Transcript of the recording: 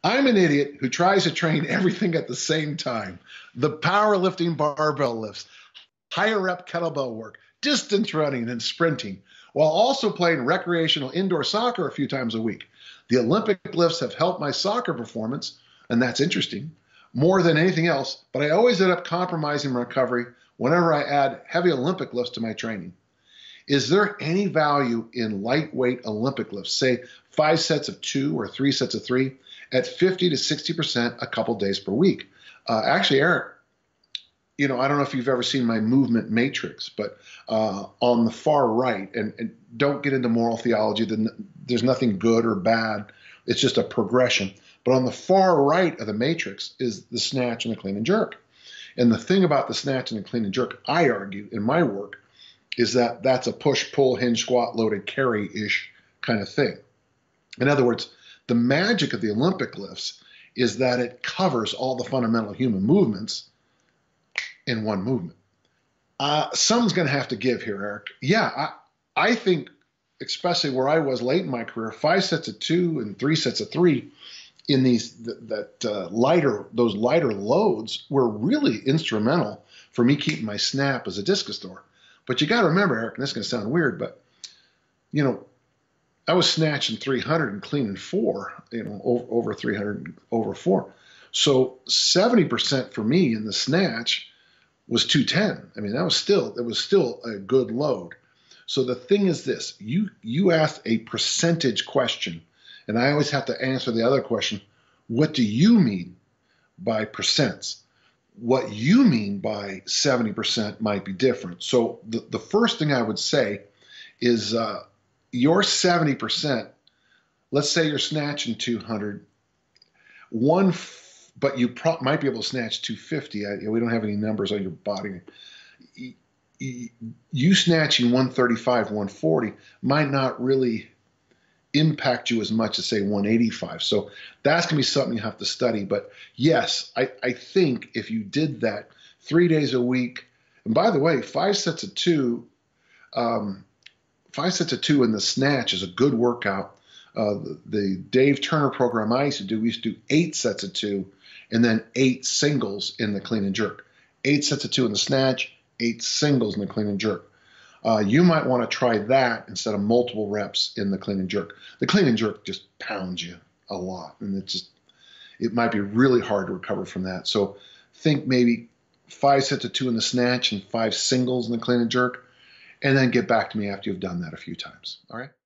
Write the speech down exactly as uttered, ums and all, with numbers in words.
I'm an idiot who tries to train everything at the same time. The powerlifting barbell lifts, higher rep kettlebell work, distance running and sprinting, while also playing recreational indoor soccer a few times a week. The Olympic lifts have helped my soccer performance, and that's interesting, more than anything else, but I always end up compromising my recovery whenever I add heavy Olympic lifts to my training. Is there any value in lightweight Olympic lifts, say five sets of two or three sets of three, at fifty to sixty percent a couple days per week? Uh, actually, Eric, you know, I don't know if you've ever seen my movement matrix, but uh, on the far right, and, and don't get into moral theology, there's nothing good or bad. It's just a progression. But on the far right of the matrix is the snatch and the clean and jerk. And the thing about the snatch and the clean and jerk, I argue in my work, is that that's a push, pull, hinge, squat, loaded, carry-ish kind of thing. In other words, the magic of the Olympic lifts is that it covers all the fundamental human movements in one movement. Uh, something's going to have to give here, Eric. Yeah, I, I think, especially where I was late in my career, five sets of two and three sets of three in these th that uh, lighter, those lighter loads were really instrumental for me keeping my snap as a discus thrower. But you got to remember, Eric, and this is going to sound weird, but you know, I was snatching three hundred and cleaning four, you know, over, over three hundred, over four. So seventy percent for me in the snatch was two ten. I mean, that was still, it was still a good load. So the thing is this, you, you asked a percentage question, and I always have to answer the other question, what do you mean by percents? What you mean by seventy percent might be different. So the, the first thing I would say is uh, your seventy percent, let's say you're snatching two hundred, one, f but you pro might be able to snatch two fifty. I, we don't have any numbers on your body. You snatching one thirty-five, one forty might not really impact you as much as say one eighty-five. So that's gonna be something you have to study. But yes, I, I think if you did that three days a week, and by the way, five sets of two, um, five sets of two in the snatch is a good workout. Uh, the, the Dave Turner program I used to do, we used to do eight sets of two and then eight singles in the clean and jerk. Eight sets of two in the snatch, eight singles in the clean and jerk. Uh, you might want to try that instead of multiple reps in the clean and jerk. The clean and jerk just pounds you a lot, and it just it might be really hard to recover from that. So think maybe five sets of two in the snatch and five singles in the clean and jerk, and then get back to me after you've done that a few times. All right.